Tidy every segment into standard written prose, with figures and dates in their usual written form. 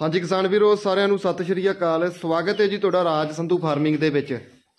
हाँ जी किसान वीरो सारिਆਂ ਨੂੰ सत श्री अकाल। स्वागत है जी तुहाडा राज संधू फार्मिंग ਦੇ ਵਿੱਚ।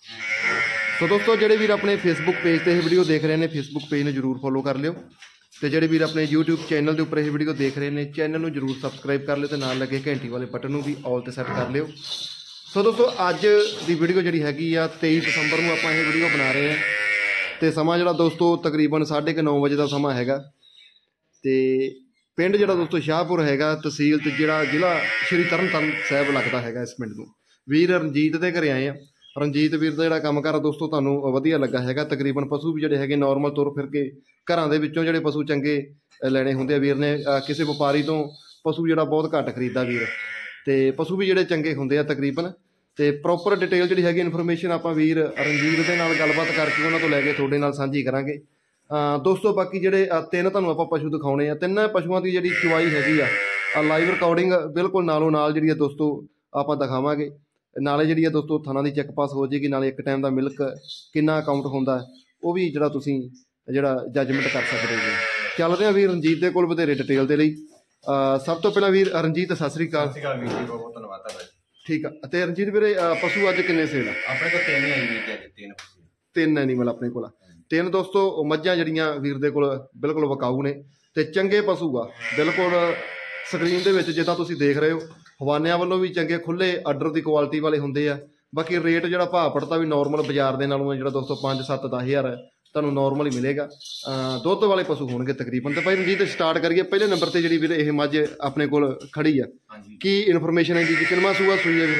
सो दोस्तों ਜਿਹੜੇ ਵੀਰ ਆਪਣੇ फेसबुक पेज ਤੇ ਇਹ ਵੀਡੀਓ ਦੇਖ ਰਹੇ ਨੇ फेसबुक पेज ਨੂੰ ਜਰੂਰ ਫੋਲੋ ਕਰ ਲਿਓ ਤੇ ਜਿਹੜੇ ਵੀਰ ਆਪਣੇ YouTube ਚੈਨਲ ਦੇ ਉੱਪਰ ਇਹ ਵੀਡੀਓ ਦੇਖ ਰਹੇ ਨੇ ਚੈਨਲ ਨੂੰ ਜਰੂਰ ਸਬਸਕ੍ਰਾਈਬ ਕਰ ਲਿਓ ਤੇ ਨਾਲ ਲੱਗੇ ਘੰਟੀ ਵਾਲੇ ਬਟਨ ਨੂੰ ਵੀ ਆਲ ਤੇ ਸੈੱਟ ਕਰ ਲਿਓ। ਸੋ ਦੋਸਤੋ ਅੱਜ ਦੀ ਵੀਡੀਓ ਜਿਹੜੀ ਹੈਗੀ ਆ 23 ਦਸੰਬਰ ਨੂੰ ਆਪਾਂ ਇਹ ਵੀਡੀਓ ਬਣਾ ਰਹੇ ਹਾਂ ਤੇ ਸਮਾਂ ਜਿਹੜਾ ਦੋਸਤੋ ਤਕਰੀਬਨ 9:30 ਵਜੇ ਦਾ ਸਮਾਂ ਹੈਗਾ ਤੇ ਪਿੰਡ ਜਿਹੜਾ ਦੋਸਤੋ ਸ਼ਾਹਪੁਰ ਹੈਗਾ ਤਹਿਸੀਲ ਤੇ ਜਿਹੜਾ ਜ਼ਿਲ੍ਹਾ ਸ਼੍ਰੀ ਤਰਨਤਾਰਨ ਸਾਹਿਬ ਲੱਗਦਾ ਹੈਗਾ। ਇਸ ਪਿੰਡ ਨੂੰ ਵੀਰ ਰਣਜੀਤ ਦੇ ਘਰੇ ਆਏ ਆ। ਰਣਜੀਤ ਵੀਰ ਦਾ ਜਿਹੜਾ ਕੰਮ ਕਾਰ ਦੋਸਤੋ ਤੁਹਾਨੂੰ ਵਧੀਆ ਲੱਗਾ ਹੈਗਾ। ਤਕਰੀਬਨ ਪਸ਼ੂ ਵੀ ਜਿਹੜੇ ਹੈਗੇ ਨੋਰਮਲ ਤੁਰ ਫਿਰ ਕੇ ਘਰਾਂ ਦੇ ਵਿੱਚੋਂ ਜਿਹੜੇ ਪਸ਼ੂ ਚੰਗੇ ਲੈਣੇ ਹੁੰਦੇ ਆ ਵੀਰ ਨੇ ਕਿਸੇ ਵਪਾਰੀ ਤੋਂ ਪਸ਼ੂ ਜਿਹੜਾ ਬਹੁਤ ਘੱਟ ਖਰੀਦਦਾ ਵੀਰ ਤੇ ਪਸ਼ੂ ਵੀ ਜਿਹੜੇ ਚੰਗੇ ਹੁੰਦੇ ਆ ਤਕਰੀਬਨ ਤੇ ਪ੍ਰੋਪਰ ਡਿਟੇਲ ਜਿਹੜੀ ਹੈਗੀ ਇਨਫੋਰਮੇਸ਼ਨ ਆਪਾਂ ਵੀਰ ਰਣਜੀਤ ਦੇ ਨਾਲ ਗੱਲਬਾਤ ਕਰਕੇ ਉਹਨਾਂ ਤੋਂ ਲੈ ਕੇ ਤੁਹਾਡੇ ਨਾਲ ਸਾਂਝੀ ਕਰਾਂਗੇ ਦੋਸਤੋ। ਬਾਕੀ ਜਿਹੜੇ ਤਿੰਨ ਤੁਹਾਨੂੰ ਆਪਾਂ ਪਸ਼ੂ ਦਿਖਾਉਣੇ ਆ ਤਿੰਨਾਂ ਪਸ਼ੂਆਂ ਦੀ ਜਿਹੜੀ ਚੁਆਈ ਹੈਗੀ ਆ ਲਾਈਵ ਰਿਕਾਰਡਿੰਗ ਬਿਲਕੁਲ ਨਾਲੋਂ ਨਾਲ ਜਿਹੜੀ ਆ ਦੋਸਤੋ ਆਪਾਂ ਦਿਖਾਵਾਂਗੇ। ਨਾਲੇ ਜਿਹੜੀ ਆ ਦੋਸਤੋ ਥਣਾ ਦੀ ਚੈੱਕ ਪਾਸ ਹੋ ਜਾਏਗੀ ਨਾਲੇ ਇੱਕ ਟਾਈਮ ਦਾ ਮਿਲਕ ਕਿੰਨਾ ਅਕਾਊਂਟ ਹੁੰਦਾ ਉਹ ਵੀ ਜਿਹੜਾ ਤੁਸੀਂ ਜਿਹੜਾ ਜੱਜਮੈਂਟ ਕਰ ਸਕਦੇ ਹੋ। ਚੱਲਦੇ ਆ ਵੀਰ ਰਣਜੀਤ ਦੇ ਕੋਲ ਵਧੇਰੇ ਡਿਟੇਲ ਦੇ ਲਈ। ਸਭ ਤੋਂ ਪਹਿਲਾਂ ਵੀਰ ਰਣਜੀਤ ਸਤਿ ਸ੍ਰੀ ਅਕਾਲ। ਬਹੁਤ ਧੰਨਵਾਦ ਹੈ। ਠੀਕ ਆ ਤੇ ਰਣਜੀਤ ਵੀਰੇ ਪਸ਼ੂ ਅੱਜ ਕਿੰਨੇ ਸੇਲ ਆ? ਆਪਣੇ ਕੋਲ ਤਿੰਨ ਹੈ ਜੀ। ਤਿੰਨ ਐਨੀਮਲ ਆਪਣੇ ਕੋਲ ਤਿੰਨ ਦੋਸਤੋ ਮੱਝਾਂ ਜਿਹੜੀਆਂ ਵੀਰ ਦੇ ਕੋਲ ਬਿਲਕੁਲ ਵਿਕਾਊ ਨੇ ਤੇ ਚੰਗੇ ਪਸ਼ੂ ਆ ਬਿਲਕੁਲ ਸਕਰੀਨ ਦੇ ਵਿੱਚ ਜਿੱਦਾਂ ਤੁਸੀਂ ਦੇਖ ਰਹੇ ਹੋ। ਹਵਾਨਿਆਂ ਵੱਲੋਂ ਵੀ ਚੰਗੇ ਖੁੱਲੇ ਆਰਡਰ ਦੀ ਕੁਆਲਿਟੀ ਵਾਲੇ ਹੁੰਦੇ ਆ। ਬਾਕੀ ਰੇਟ ਜਿਹੜਾ ਭਾਅ ਪੜਤਾ ਵੀ ਨੋਰਮਲ ਬਾਜ਼ਾਰ ਦੇ ਨਾਲੋਂ ਜਿਹੜਾ ਦੋਸਤੋ 5 7 10 ਹਜ਼ਾਰ ਤੁਹਾਨੂੰ ਨੋਰਮਲ ਹੀ ਮਿਲੇਗਾ। ਦੁੱਧ ਵਾਲੇ ਪਸ਼ੂ ਹੋਣਗੇ ਤਕਰੀਬਨ। ਤੇ ਭਾਈ ਰਣਜੀਤ ਸਟਾਰਟ ਕਰੀਏ ਪਹਿਲੇ ਨੰਬਰ ਤੇ ਜਿਹੜੀ ਵੀਰ ਇਹ ਮੱਝ ਆਪਣੇ ਕੋਲ ਖੜੀ ਆ ਕੀ ਇਨਫੋਰਮੇਸ਼ਨ ਹੈ ਜੀ? ਕਿੰਨਵਾਂ ਸੂਆ ਸੂਈ ਹੈ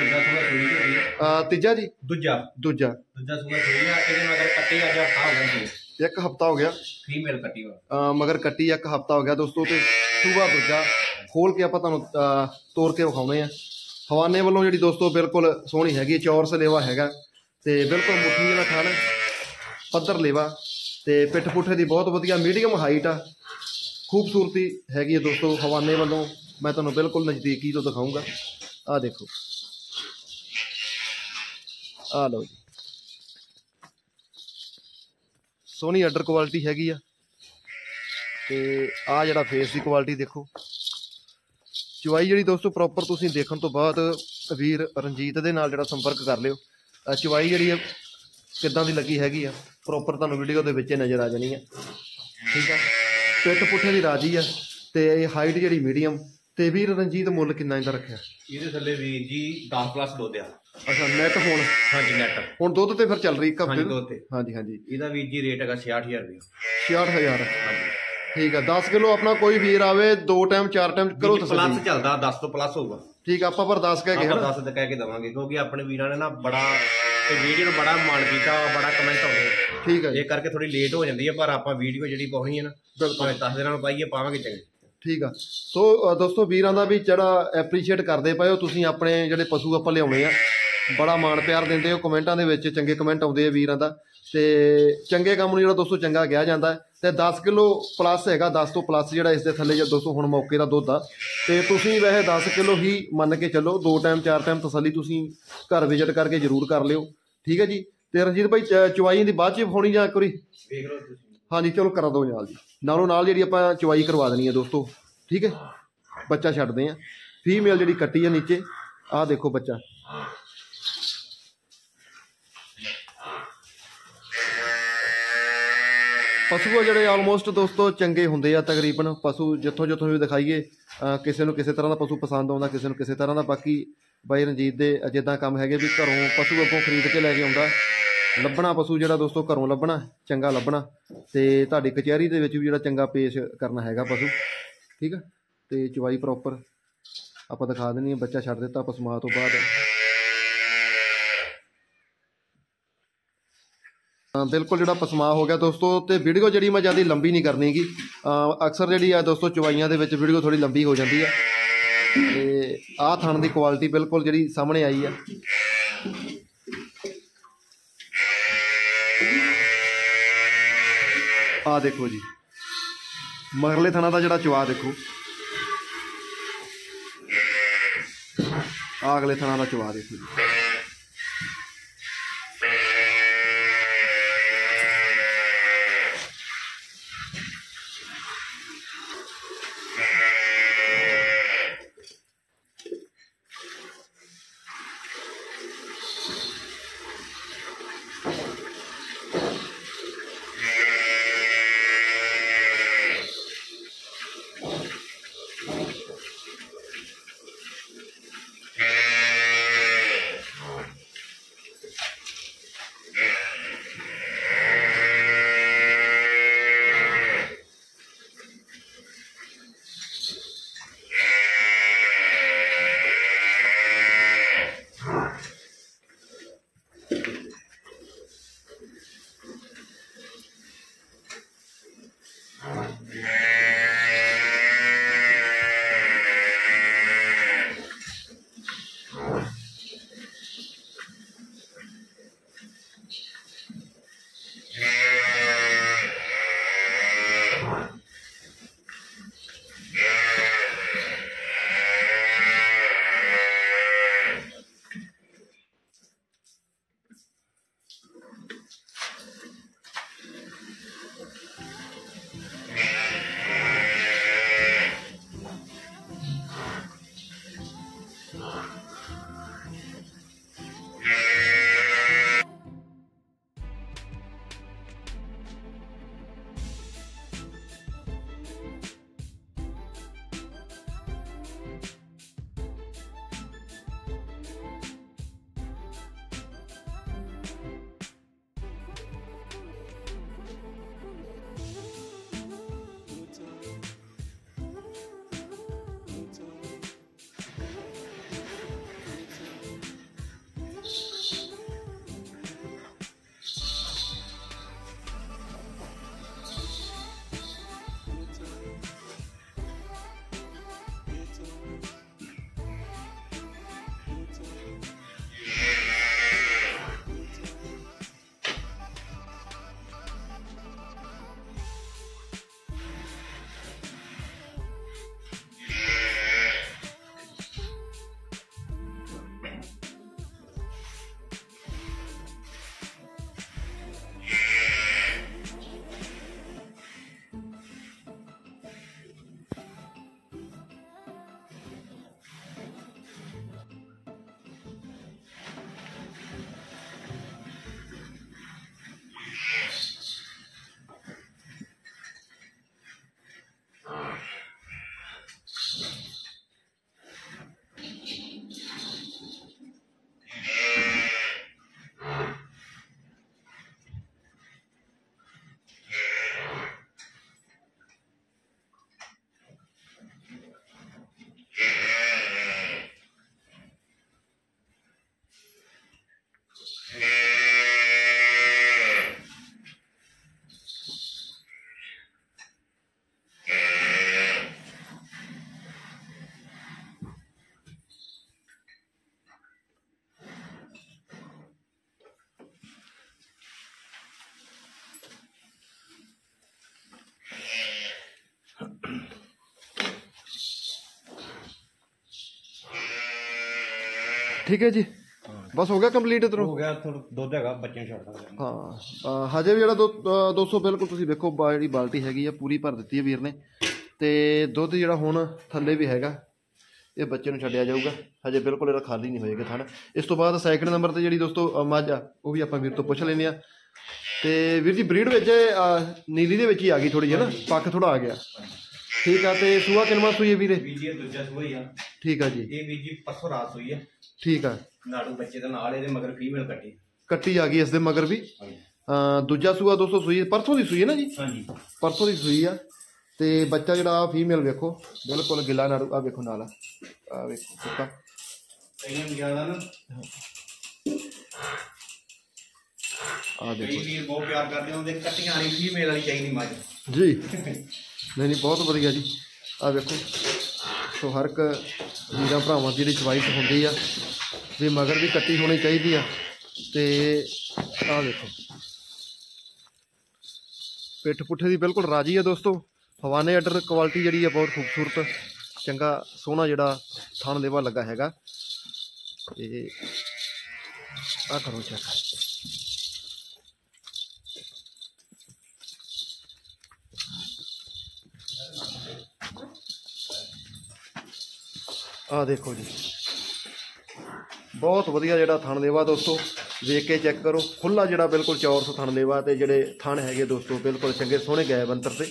ਵੀਰ? ਤੀਜਾ ਜੀ? ਦੂਜਾ ਸੂਆ ਸੂਈ ਆ। ਇਹਦੇ ਮਗਰ ਕੱਟੀ ਅੱਜ ਹਫਤਾ ਹੋ ਗਿਆ। ਇੱਕ ਹਫਤਾ ਹੋ ਗਿਆ ਫੀਮੇਲ ਕੱਟੀ ਮਗਰ ਕੱਟੀ ਇੱਕ ਹਫਤਾ ਹੋ ਗਿਆ ਦੋਸਤੋ ਤੇ ਸੂਆ ਦੂਜਾ ਖੋਲ ਕੇ ਆਪਾਂ ਤੁਹਾਨੂੰ ਤੋੜ ਕੇ ਵਿਖਾਉਣੇ ਆ। ਹਵਾਨੇ ਵੱਲੋਂ ਜਿਹੜੀ ਦੋਸਤੋ ਬਿਲਕੁਲ ਸੋਹਣੀ ਹੈਗੀ ਚੌਰਸ ਲੇਵਾ ਹੈਗਾ ਤੇ ਬਿਲਕੁਲ ਮੁੱਠੀ ਜਿਹੜਾ ਖਾਣ ਪੱਧਰ ਲੇਵਾ ਤੇ ਪਿੱਠ ਪੁੱਠੇ ਦੀ ਬਹੁਤ ਵਧੀਆ ਮੀਡੀਅਮ ਹਾਈਟ ਆ। ਖੂਬਸੂਰਤੀ ਹੈਗੀ ਹੈ ਦੋਸਤੋ ਹਵਾਨੇ ਵੱਲੋਂ ਮੈਂ ਤੁਹਾਨੂੰ ਬਿਲਕੁਲ ਨਜ਼ਦੀਕੀ ਤੋਂ ਦਿਖਾਊਂਗਾ। ਆਹ ਦੇਖੋ ਆਹ ਲਓ ਜੀ ਸੋਹਣੀ ਆਰਡਰ ਕੁਆਲਿਟੀ ਹੈਗੀ ਆ ਤੇ ਆਹ ਜਿਹੜਾ ਫੇਸ ਦੀ ਕੁਆਲਿਟੀ ਦੇਖੋ। ਚੁਆਈ ਜਿਹੜੀ ਦੋਸਤੋ ਪ੍ਰੋਪਰ ਤੁਸੀਂ ਦੇਖਣ ਤੋਂ ਬਾਅਦ ਵੀਰ ਰਣਜੀਤ ਦੇ ਨਾਲ ਜਿਹੜਾ ਸੰਪਰਕ ਕਰ ਲਿਓ। ਚੁਆਈ ਜਿਹੜੀ ਆ ਕਿੱਦਾਂ ਦੀ ਲੱਗੀ ਹੈਗੀ ਆ ਪ੍ਰੋਪਰ ਤੁਹਾਨੂੰ ਵੀਡੀਓ ਦੇ ਵਿੱਚ ਨਜ਼ਰ ਆ ਜਾਣੀ ਆ। ਠੀਕ ਆ ਪਿੱਠ ਪੁੱਠੇ ਦੀ ਰਾਜੀ ਆ ਤੇ ਹਾਈਟ ਜਿਹੜੀ ਮੀਡੀਅਮ ਤੇ ਵੀਰ ਰਣਜੀਤ ਮੁੱਲ ਕਿੰਨਾ ਇਹਦਾ ਰੱਖਿਆ? ਇਹਦੇ ਥੱਲੇ ਵੀਰ ਜੀ 10+ ਦੁੱਧ ਆ। ਅੱਛਾ ਨੈਟ ਹੁਣ? ਹਾਂਜੀ ਨੈਟ ਹੁਣ ਦੁੱਧ ਤੇ ਫਿਰ ਚੱਲ ਰਹੀ ਹਫਤੇ ਦੁੱਧ ਤੇ। ਹਾਂਜੀ ਇਹਦਾ ਵੀਰ ਜੀ ਰੇਟ ਹੈਗਾ 66000 ਰੁਪਏ। 66000 ਠੀਕ ਆ। 10 ਕਿਲੋ ਆਪਣਾ ਕੋਈ ਵੀਰ ਆਵੇ 2 ਟਾਈਮ 4 ਟਾਈਮ ਕਰੋ ਪਲੱਸ ਚੱਲਦਾ 10 ਤੋਂ ਪਲੱਸ ਹੋਊਗਾ। ਠੀਕ ਆ ਆਪਾਂ ਪਰ 10 ਕਹਿ ਕੇ 10 ਤੇ ਕਹਿ ਕੇ ਦਵਾਂਗੇ ਕਿਉਂਕਿ ਆਪਣੇ ਵੀਰਾਂ ਨੇ ਨਾ ਬੜਾ ਤੇ ਵੀਡੀਓ ਨੂੰ ਬੜਾ ਮਾਣ ਕੀਤਾ ਬੜਾ ਕਮੈਂਟ ਆਉਂਦੇ। ਠੀਕ ਹੈ ਇਹ ਕਰਕੇ ਥੋੜੀ ਲੇਟ ਹੋ ਜਾਂਦੀ ਹੈ ਪਰ ਆਪਾਂ ਵੀਡੀਓ ਜਿਹੜੀ ਪਾਉਣੀ ਹੈ ਨਾ ਬਿਲਕੁਲ 10 ਦਿਨਾਂ ਨੂੰ ਪਾਈਏ ਪਾਵਾਂਗੇ ਚੰਗੇ। ਠੀਕ ਆ। ਸੋ ਦੋਸਤੋ ਵੀਰਾਂ ਦਾ ਵੀ ਜਿਹੜਾ ਐਪਰੀਸ਼ੀਏਟ ਕਰਦੇ ਪਏ ਹੋ ਤੁਸੀਂ ਆਪਣੇ ਜਿਹੜੇ ਪਸ਼ੂ ਆਪਾਂ ਲਿਆਉਣੇ ਆ ਬੜਾ ਮਾਣ ਪਿਆਰ ਦਿੰਦੇ ਹੋ ਕਮੈਂਟਾਂ ਦੇ ਵਿੱਚ ਚੰਗੇ ਕਮੈਂਟ ਆਉਂਦੇ ਆ ਵੀਰਾਂ ਦਾ ਤੇ ਚੰਗੇ ਕੰਮ ਨੂੰ ਜਿਹੜਾ ਦੋਸਤੋ ਚੰਗਾ ਕਿਹਾ ਜਾਂਦਾ ਤੇ 10 ਕਿਲੋ ਪਲੱਸ ਹੈਗਾ 10 ਤੋਂ ਪਲੱਸ ਜਿਹੜਾ ਇਸ ਦੇ ਥੱਲੇ ਜਾਂ ਦੋਸਤੋ ਹੁਣ ਮੌਕੇ ਦਾ ਦੁੱਧ ਆ ਤੇ ਤੁਸੀਂ ਵੈਸੇ 10 ਕਿਲੋ ਹੀ ਮੰਨ ਕੇ ਚੱਲੋ 2 ਟਾਈਮ 4 ਟਾਈਮ ਤਸੱਲੀ ਤੁਸੀਂ ਘਰ ਵਿਜ਼ਿਟ ਕਰਕੇ ਜ਼ਰੂਰ ਕਰ ਲਿਓ। ਠੀਕ ਹੈ ਜੀ। ਤੇ ਰਣਜੀਤ ਭਾਈ ਚੁਆਈ ਦੀ ਬਾਅਦ 'ਚ ਵਿਖਾਉਣੀ ਜਾਂ ਇੱਕ ਵਾਰੀ ਵੇਖ ਲਓ ਤੁਸੀਂ? ਹਾਂਜੀ ਚਲੋ ਕਰਾ ਦਿਓ ਨਾਲ ਜੀ ਨਾਲੋਂ ਨਾਲ ਜਿਹੜੀ ਆਪਾਂ ਚੁਆਈ ਕਰਵਾ ਦੇਣੀ ਹੈ ਦੋਸਤੋ। ਠੀਕ ਹੈ ਬੱਚਾ ਛੱਡਦੇ ਆ ਫੀਮੇਲ ਜਿਹੜੀ ਕੱਟੀ ਆ ਨੀਚੇ ਆਹ ਦੇਖੋ ਬੱਚਾ ਪਸ਼ੂ ਜਿਹੜੇ ਆਲਮੋਸਟ ਦੋਸਤੋ ਚੰਗੇ ਹੁੰਦੇ ਆ ਤਕਰੀਬਨ ਪਸ਼ੂ ਜਿੱਥੋਂ ਵੀ ਦਿਖਾਈਏ ਕਿਸੇ ਨੂੰ ਕਿਸੇ ਤਰ੍ਹਾਂ ਦਾ ਪਸ਼ੂ ਪਸੰਦ ਆਉਂਦਾ ਕਿਸੇ ਨੂੰ ਕਿਸੇ ਤਰ੍ਹਾਂ ਦਾ। ਬਾਕੀ ਬਾਈ ਰਣਜੀਤ ਦੇ ਜਿੱਦਾਂ ਕੰਮ ਹੈਗੇ ਵੀ ਘਰੋਂ ਪਸ਼ੂ ਅੱਗੋਂ ਖਰੀਦ ਕੇ ਲੈ ਕੇ ਆਉਂਦਾ ਲੱਭਣਾ ਪਸ਼ੂ ਜਿਹੜਾ ਦੋਸਤੋ ਘਰੋਂ ਲੱਭਣਾ ਚੰਗਾ ਲੱਭਣਾ ਤੇ ਤੁਹਾਡੀ ਕਚਹਿਰੀ ਦੇ ਵਿੱਚ ਵੀ ਜਿਹੜਾ ਚੰਗਾ ਪੇਸ਼ ਕਰਨਾ ਹੈਗਾ ਪਸ਼ੂ। ਠੀਕ ਆ ਤੇ ਚਵਾਈ ਪ੍ਰੋਪਰ ਆਪਾਂ ਦਿਖਾ ਦੇਣੀ ਹੈ। ਬੱਚਾ ਛੱਡ ਦਿੱਤਾ ਪਸਮਾ ਤੋਂ ਬਾਅਦ ਬਿਲਕੁਲ ਜਿਹੜਾ ਪਸਮਾ ਹੋ ਗਿਆ ਦੋਸਤੋ। ਤੇ ਵੀਡੀਓ ਜਿਹੜੀ ਮੈਂ ਜ਼ਿਆਦਾ ਲੰਬੀ ਨਹੀਂ ਕਰਨੀ ਗੀ ਅਕਸਰ ਜਿਹੜੀ ਆ ਦੋਸਤੋ ਚਵਾਈਆਂ ਦੇ ਵਿੱਚ ਵੀਡੀਓ ਥੋੜੀ ਲੰਬੀ ਹੋ ਜਾਂਦੀ ਆ ਤੇ ਆਹ ਥਣ ਦੀ ਕੁਆਲਿਟੀ ਬਿਲਕੁਲ ਜਿਹੜੀ ਸਾਹਮਣੇ ਆਈ ਆ ਆਹ ਦੇਖੋ ਜੀ ਮਗਰਲੇ ਥਣਾ ਦਾ ਜਿਹੜਾ ਚਵਾ ਦੇਖੋ ਆਹ ਅਗਲੇ ਥਣਾ ਦਾ ਚਵਾ ਦੇਖੋ ਜੀ। ठीक है जी बस हो गया कंप्लीट इधरों ਹੋ ਗਿਆ ਥੋੜਾ ਦੁੱਧ ਹੈਗਾ ਬੱਚਿਆਂ ਨੂੰ ਛੱਡ ਦਾਂਗੇ ਹਾਂ ਹਜੇ ਵੀ ਜਿਹੜਾ 200 ਬਿਲਕੁਲ ਤੁਸੀਂ ਵੇਖੋ ਜਿਹੜੀ ਬਾਲਟੀ ਹੈਗੀ ਆ ਪੂਰੀ ਭਰ ਦਿੱਤੀ ਹੈ ਵੀਰ ਨੇ ਤੇ ਦੁੱਧ ਜਿਹੜਾ ਹੁਣ ਥੱਲੇ ਵੀ ਹੈਗਾ ਇਹ ਬੱਚੇ ਨੂੰ ਛੱਡਿਆ ਜਾਊਗਾ ਹਜੇ ਬਿਲਕੁਲ ਇਹਦਾ ਖਾਲੀ ਨਹੀਂ ਹੋਏਗਾ ਥਣ ਇਸ ਤੋਂ ਬਾਅਦ ਸੈਕਿੰਡ ਨੰਬਰ ਤੇ ਜਿਹੜੀ ਦੋਸਤੋ ਮੱਝ ਆ ਉਹ ਵੀ ਆਪਾਂ ਵੀਰ ਤੋਂ ਪੁੱਛ ਲੈਂਦੇ ਆ ਤੇ ਵੀਰ ਜੀ ਬਰੀਡ ਵਿੱਚ ਨੀਲੀ ਦੇ ਵਿੱਚ ਹੀ ਆ ਗਈ ਥੋੜੀ ਜਿਹੀ ਨਾ ਪੱਕ ਥੋੜਾ ਆ ਗਿਆ ਠੀਕ ਆ ਤੇ ਸੂਆ ਕਿੰਨਵਾਂ ਸੂਈ ਹੈ ਵੀਰੇ ਵੀਰ ਜੀ ਦੂਜਾ ਸੂਆ ਹੀ ਆ ਠੀਕ ਆ ਜੀ ਇਹ ਵੀਰ ਜੀ ਪਰਸੋਂ ਰਾਤ ਸੂਈ ਆ ਠੀਕ ਆ ਨਾੜੂ ਬੱਚੇ ਦੇ ਨਾਲ ਇਹਦੇ ਮਗਰ ਫੀਮੇਲ ਕੱਟੀ ਆ ਗਈ ਇਸ ਦੇ ਮਗਰ ਵੀ ਦੂਜਾ ਸੂਆ ਦੋਸਤੋ ਸੂਈ ਪਰਸੋਂ ਦੀ ਸੂਈ ਹੈ ਨਾ ਜੀ ਹਾਂਜੀ ਪਰਸੋਂ ਦੀ ਸੂਈ ਆ ਤੇ ਬੱਚਾ ਜਿਹੜਾ ਫੀਮੇਲ ਵੇਖੋ ਬਿਲਕੁਲ ਗਿੱਲਾ ਨਾੜੂ ਆ ਵੇਖੋ ਨਾਲ ਆ ਵੇਖੋ ਸੁੱਕਾ ਕਈਆਂ ਜ਼ਿਆਦਾ ਨਾ ਆ ਦੇਖੋ ਕਈ ਵੀਰ ਬਹੁਤ ਪਿਆਰ ਕਰਦੇ ਹੁੰਦੇ ਕੱਟੀਆਂ ਵਾਲੀ ਫੀਮੇਲ ਵਾਲੀ ਚਾਹੀਦੀ ਮੱਝ ਜੀ ਨਹੀਂ ਬਹੁਤ ਵਧੀਆ ਜੀ ਆ ਵੇਖੋ ਸੋ ਹਰ ਇੱਕ ਵੀਰਾਂ ਭਰਾਵਾਂ ਦੀ ਜਿਹੜੀ ਚੁਆਇਸ ਹੁੰਦੀ ਆ ਵੀ ਮਗਰ ਵੀ ਕੱਟੀ ਹੋਣੀ ਚਾਹੀਦੀ ਆ ਤੇ ਆ ਵੇਖੋ ਪਿੱਠ ਪੁੱਠੇ ਦੀ ਬਿਲਕੁਲ ਰਾਜੀ ਆ ਦੋਸਤੋ ਹਵਾਨੇ ਆਰਡਰ ਕੁਆਲਿਟੀ ਜਿਹੜੀ ਆ ਬਹੁਤ ਖੂਬਸੂਰਤ ਚੰਗਾ ਸੋਹਣਾ ਜਿਹੜਾ ਥਣ ਦੇਵਾ ਲੱਗਾ ਹੈਗਾ ਤੇ ਆ ਕਰੋ ਚੈੱਕ ਆ ਦੇਖੋ ਜੀ ਬਹੁਤ ਵਧੀਆ ਜਿਹੜਾ ਥਣ ਦੇਵਾ ਦੋਸਤੋ ਵੇਖ ਕੇ ਚੈੱਕ ਕਰੋ ਖੁੱਲਾ ਜਿਹੜਾ ਬਿਲਕੁਲ ਚੌਰਸ ਥਣ ਦੇਵਾ ਤੇ ਜਿਹੜੇ ਥਣ ਹੈਗੇ ਦੋਸਤੋ ਬਿਲਕੁਲ ਚੰਗੇ ਸੋਹਣੇ ਗਏ ਬੰਤਰ ਤੇ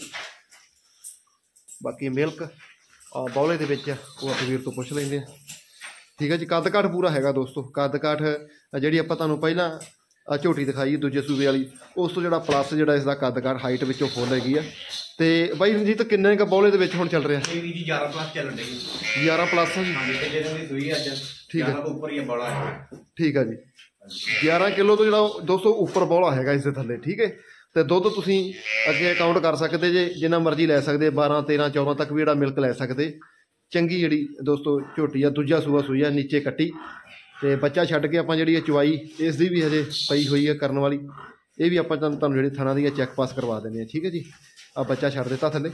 ਬਾਕੀ ਮਿਲਕ ਬੌਲੇ ਦੇ ਵਿੱਚ ਉਹ ਆਪਾਂ ਵੀਰ ਤੋਂ ਪੁੱਛ ਲੈਂਦੇ ਆ ਠੀਕ ਹੈ ਜੀ ਕੱਦ ਕਾਠ ਪੂਰਾ ਹੈਗਾ ਦੋਸਤੋ ਕੱਦ ਕਾਠ ਜਿਹੜੀ ਆਪਾਂ ਤੁਹਾਨੂੰ ਪਹਿਲਾਂ ਝੋਟੀ ਦਿਖਾਈ ਦੂਜੇ ਸੂਬੇ ਵਾਲੀ ਉਸ ਤੋਂ ਜਿਹੜਾ ਪਲੱਸ ਜਿਹੜਾ ਇਸ ਦਾ ਕੱਦ ਕਾਠ ਹਾਈਟ ਵਿੱਚੋਂ ਫੁੱਲ ਹੈਗੀ ਆ ਤੇ ਬਾਈ ਰਣਜੀਤ ਕਿੰਨੇ ਕ ਬੌਲੇ ਦੇ ਵਿੱਚ ਹੁਣ ਚੱਲ ਰਿਹਾ ਇਹ ਵੀ ਜੀ 11 ਪਲੱਸ ਚੱਲਣ ਡਈ 11 ਪਲੱਸ ਜੀ ਹਾਂਜੀ ਤੇ ਜਿਹਨਾਂ ਦੀ ਸੂਈ ਅੱਜ ਠੀਕ ਹੈ 11 ਤੋਂ ਉੱਪਰ ਹੀ ਬੜਾ ਹੈ ਠੀਕ ਆ ਜੀ 11 ਕਿਲੋ ਤੋਂ ਜਿਹੜਾ 200 ਉੱਪਰ ਬੌਲਾ ਹੈਗਾ ਇਸ ਦੇ ਥੱਲੇ ਠੀਕ ਹੈ ਤੇ ਦੁੱਧ ਤੁਸੀਂ ਅੱਗੇ ਕਾਊਂਟ ਕਰ ਸਕਦੇ ਜੇ, ਜਿੰਨਾ ਮਰਜ਼ੀ ਲੈ ਸਕਦੇ, 12 13 14 ਤੱਕ ਵੀ ਜਿਹੜਾ ਮਿਲਕ ਲੈ ਸਕਦੇ। ਚੰਗੀ ਜਿਹੜੀ ਦੋਸਤੋ ਝੋਟੀ ਆ, ਦੂਜਾ ਸੂਆ ਸੂਈ ਆ, ਨੀਚੇ ਕੱਟੀ ਤੇ ਬੱਚਾ ਛੱਡ ਕੇ ਆਪਾਂ ਜਿਹੜੀ ਚੁਆਈ ਇਸ ਦੀ ਵੀ ਹਜੇ ਪਈ ਹੋਈ ਹੈ ਕਰਨ ਵਾਲੀ, ਇਹ ਵੀ ਆਪਾਂ ਤੁਹਾਨੂੰ ਜਿਹੜੀ ਥਣਾ ਦੀ ਚੈੱਕ ਪਾਸ ਕਰਵਾ ਦਿੰਦੇ ਹਾਂ। ਠੀਕ ਹੈ ਜੀ, ਆ ਬੱਚਾ ਛੱਡ ਦਿੱਤਾ ਥੱਲੇ।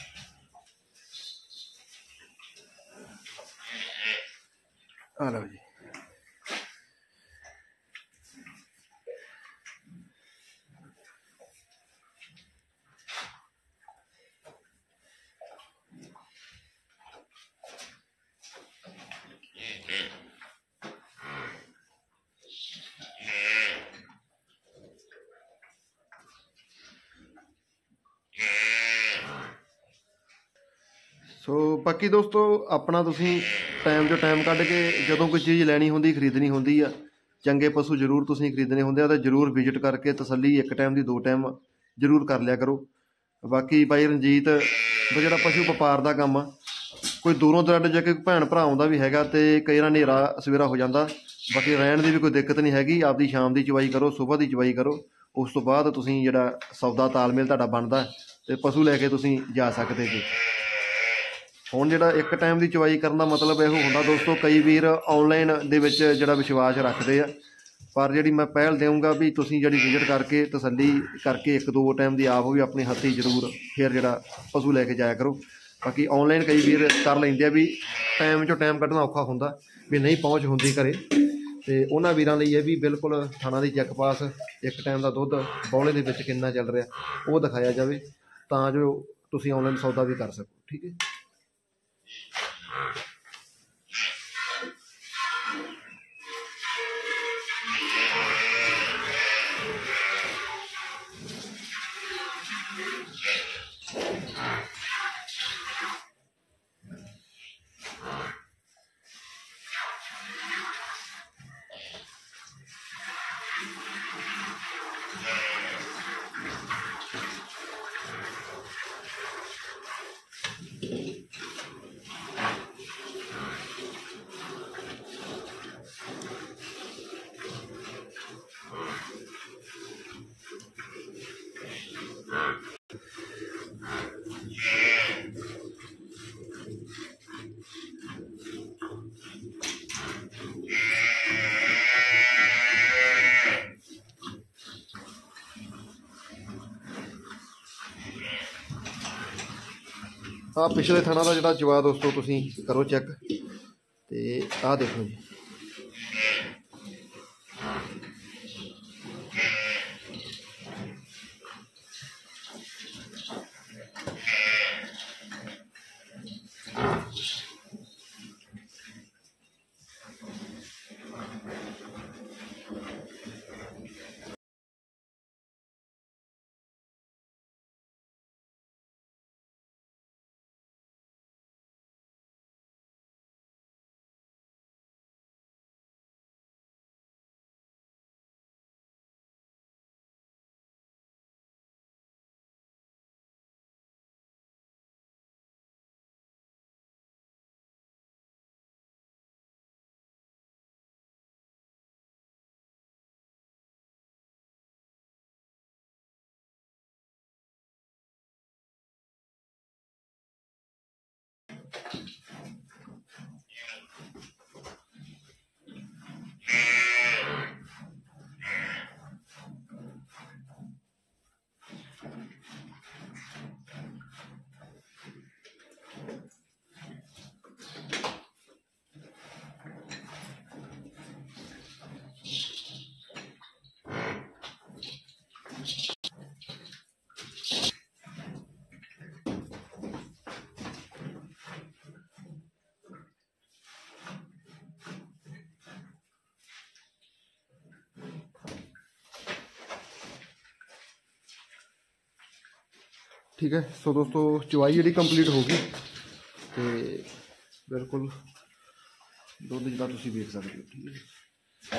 ਆ ਲਓ ਜੀ, ਸੋ ਬਾਕੀ ਦੋਸਤੋ ਆਪਣਾ ਤੁਸੀਂ ਟਾਈਮ 'ਚੋਂ ਟਾਈਮ ਕੱਢ ਕੇ ਜਦੋਂ ਕੋਈ ਚੀਜ਼ ਲੈਣੀ ਹੁੰਦੀ, ਖਰੀਦਣੀ ਹੁੰਦੀ ਆ, ਚੰਗੇ ਪਸ਼ੂ ਜ਼ਰੂਰ ਤੁਸੀਂ ਖਰੀਦਣੇ ਹੁੰਦੇ ਆ, ਤਾਂ ਜ਼ਰੂਰ ਵਿਜ਼ਿਟ ਕਰਕੇ ਤਸੱਲੀ ਇੱਕ ਟਾਈਮ ਦੀ 2 ਟਾਈਮ ਜ਼ਰੂਰ ਕਰ ਲਿਆ ਕਰੋ। ਬਾਕੀ ਭਾਈ ਰਣਜੀਤ ਦਾ ਜਿਹੜਾ ਪਸ਼ੂ ਵਪਾਰ ਦਾ ਕੰਮ ਆ, ਕੋਈ ਦੂਰੋਂ ਦਰਾਡੇ ਜਾ ਕੇ ਭੈਣ ਭਰਾ ਆਉਂਦਾ ਵੀ ਹੈਗਾ ਤੇ ਕਈ ਵਾਰ ਹਨੇਰਾ ਸਵੇਰਾ ਹੋ ਜਾਂਦਾ। ਬਾਕੀ ਰਹਿਣ ਦੀ ਵੀ ਕੋਈ ਦਿੱਕਤ ਨਹੀਂ ਹੈਗੀ, ਆਪਦੀ ਸ਼ਾਮ ਦੀ ਚਵਾਈ ਕਰੋ, ਸੁਬਾਹ ਦੀ ਚਵਾਈ ਕਰੋ, ਉਸ ਤੋਂ ਬਾਅਦ ਤੁਸੀਂ ਜਿਹੜਾ ਸੌਦਾ ਤਾਲਮੇਲ ਤੁਹਾਡਾ ਬਣਦਾ ਤੇ ਪਸ਼ੂ ਲੈ ਕੇ ਤੁਸੀਂ ਜਾ ਸਕਦੇ ਜੀ। ਹੁਣ ਜਿਹੜਾ ਇੱਕ ਟਾਈਮ ਦੀ ਚਵਾਈ ਕਰਨ ਦਾ ਮਤਲਬ ਇਹੋ ਹੁੰਦਾ ਦੋਸਤੋ, ਕਈ ਵੀਰ ਆਨਲਾਈਨ ਦੇ ਵਿੱਚ ਜਿਹੜਾ ਵਿਸ਼ਵਾਸ ਰੱਖਦੇ ਆ, ਪਰ ਜਿਹੜੀ ਮੈਂ ਪਹਿਲ ਦੇਵਾਂਗਾ ਵੀ ਤੁਸੀਂ ਜਿਹੜੀ ਵਿਜ਼ਿਟ ਕਰਕੇ ਤਸੱਲੀ ਕਰਕੇ 1-2 ਟਾਈਮ ਦੀ ਆਪ ਵੀ ਆਪਣੇ ਹੱਥੀਂ ਜ਼ਰੂਰ ਫਿਰ ਜਿਹੜਾ ਪਸ਼ੂ ਲੈ ਕੇ ਜਾਇਆ ਕਰੋ। ਬਾਕੀ ਆਨਲਾਈਨ ਕਈ ਵੀਰ ਕਰ ਲੈਂਦੇ ਆ ਵੀ ਟਾਈਮ 'ਚੋਂ ਟਾਈਮ ਕੱਢਣਾ ਔਖਾ ਹੁੰਦਾ, ਵੀ ਨਹੀਂ ਪਹੁੰਚ ਹੁੰਦੀ ਘਰੇ, ਤੇ ਉਹਨਾਂ ਵੀਰਾਂ ਲਈ ਇਹ ਵੀ ਬਿਲਕੁਲ ਥਾਣਾ ਦੀ ਚੈੱਕ ਪਾਸ, ਇੱਕ ਟਾਈਮ ਦਾ ਦੁੱਧ ਬੌਲੇ ਦੇ ਵਿੱਚ ਕਿੰਨਾ ਚੱਲ ਰਿਹਾ ਉਹ ਦਿਖਾਇਆ ਜਾਵੇ, ਤਾਂ ਜੋ ਤੁਸੀਂ ਆਨਲਾਈਨ ਸੌਦਾ ਵੀ ਕਰ ਸਕੋ। ਠੀਕ ਹੈ। ਆ ਪਿਛਲੇ ਥਾਣਾ ਦਾ ਜਿਹੜਾ ਜਵਾ ਦੋਸਤੋ ਤੁਸੀਂ ਕਰੋ ਚੈੱਕ, ਤੇ ਆਹ ਦੇਖੋ ਜੀ, ठीक है। सो दोस्तों चवाई जी कंप्लीट हो गई तो बिल्कुल दुध जिदा तुम देख सकते हो। ठीक है,